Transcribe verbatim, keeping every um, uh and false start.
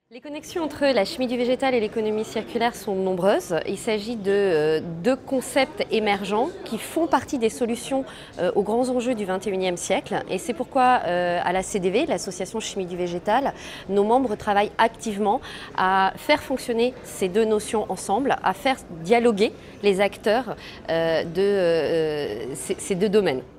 Les connexions entre la chimie du végétal et l'économie circulaire sont nombreuses. Il s'agit de euh, deux concepts émergents qui font partie des solutions euh, aux grands enjeux du vingt et unième siècle. Et c'est pourquoi euh, à la C D V, l'association Chimie du végétal, nos membres travaillent activement à faire fonctionner ces deux notions ensemble, à faire dialoguer les acteurs euh, de euh, ces, ces deux domaines.